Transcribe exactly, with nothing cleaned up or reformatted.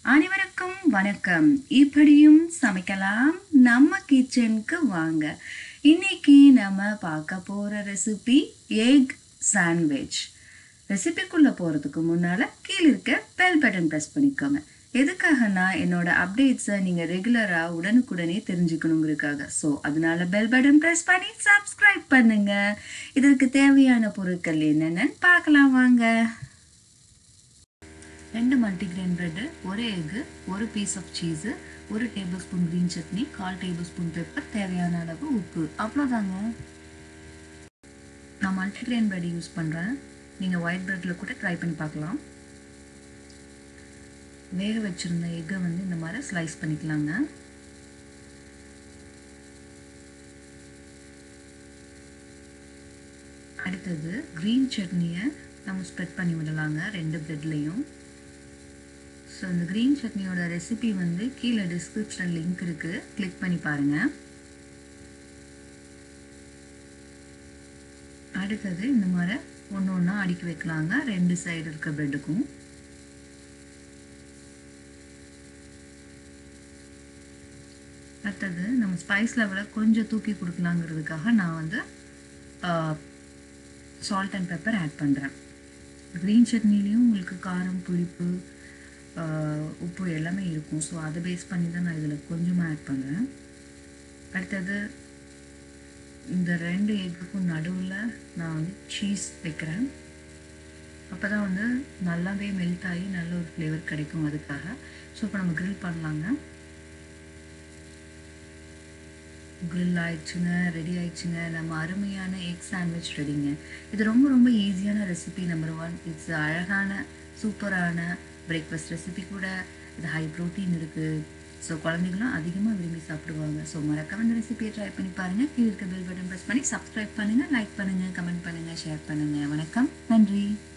அனைவருக்கும் வணக்கம். இப்படியும் சமைக்கலாம் நம்ம கிச்சனுக்கு வாங்க. இன்னைக்கு நம்ம பார்க்க போற ரெசிபி எக் சாண்ட்விச். ரெசிபிக்குள்ள போறதுக்கு முன்னால கீழே இருக்க பெல் பட்டன் பிரஸ் பண்ணிக்கோங்க. எதுக்காகனா என்னோட அப்டேட்ஸை நீங்க ரெகுலரா உடனுக்குடனே தெரிஞ்சுக்கணுங்கிறதுக்காக. ஸோ அதனால பெல் பட்டன் பிரஸ் பண்ணி சப்ஸ்கிரைப் பண்ணுங்க. இதற்கு தேவையான பொருட்கள் என்னென்னு பார்க்கலாம் வாங்க. ரெண்டு மல்டிகிரெயின் பிரெட்டு, ஒரு எக்கு, ஒரு பீஸ் ஆஃப் சீஸு, ஒரு டேபிள் ஸ்பூன் க்ரீன் சட்னி, கால் டேபிள் ஸ்பூன் பெப்பர், தேவையான அளவு உப்பு, அவ்வளோதாங்க. நான் மல்டிகிரெயின் பிரெட் யூஸ் பண்ணுறேன். நீங்கள் ஒயிட் பிரெட்டில் கூட ட்ரை பண்ணி பார்க்கலாம். வேக வச்சுருந்த எக்கை வந்து இந்த மாதிரி ஸ்லைஸ் பண்ணிக்கலாங்க. அடுத்தது க்ரீன் சட்னியை நம்ம ஸ்ப்ரெட் பண்ணி விடலாங்க ரெண்டு பிரெட்லேயும். ஸோ இந்த க்ரீன் சட்னியோட ரெசிபி வந்து கீழே டிஸ்கிரிப்ஷனில் லிங்க் இருக்குது, கிளிக் பண்ணி பாருங்கள். அடுத்தது இந்த மாதிரி ஒன்று ஒன்றா அடுக்கி வைக்கலாங்க ரெண்டு சைடு இருக்க பிரெட்டுக்கும். அடுத்தது நம்ம ஸ்பைஸ் லெவலை கொஞ்சம் தூக்கி கொடுக்கலாங்கிறதுக்காக நான் வந்து சால்ட் அண்ட் பெப்பர் ஆட் பண்ணுறேன். க்ரீன் சட்னிலையும் உங்களுக்கு காரம், புளிப்பு, உப்பு எல்லாமே இருக்கும். ஸோ அதை பேஸ் பண்ணி தான் நான் இதில் கொஞ்சமாக ஆட் பண்ணுறேன். அடுத்தது இந்த ரெண்டு எக்குக்கும் நடுவில் நான் வந்து சீஸ் வைக்கிறேன். அப்போ தான் வந்து நல்லாவே மெல்ட் ஆகி நல்ல ஒரு ஃப்ளேவர் கிடைக்கும் அதுக்காக. ஸோ இப்போ நம்ம க்ரில் பண்ணலாங்க. க்ரில் ஆயிடுச்சுங்க, ரெடி ஆயிடுச்சுங்க. நம்ம அருமையான எக் சாண்ட்விச் ரெடிங்க. இது ரொம்ப ரொம்ப ஈஸியான ரெசிபி. நம்பர் ஒன், இட்ஸ் அழகான சூப்பரான பிரேக்ஃபாஸ்ட் ரெசிபி கூட. இது ஹை ப்ரோட்டீன் இருக்குது. ஸோ குழந்தைங்களும் அதிகமாக விரும்பி சாப்பிடுவாங்க. ஸோ மறக்காம இந்த ரெசிபியை ட்ரை பண்ணி பாருங்கள். கீழே இருக்க பெல் பட்டன் ப்ரெஸ் பண்ணி சப்ஸ்கிரைப் பண்ணுங்கள், லைக் பண்ணுங்கள், கமெண்ட் பண்ணுங்கள், ஷேர் பண்ணுங்கள். வணக்கம், நன்றி.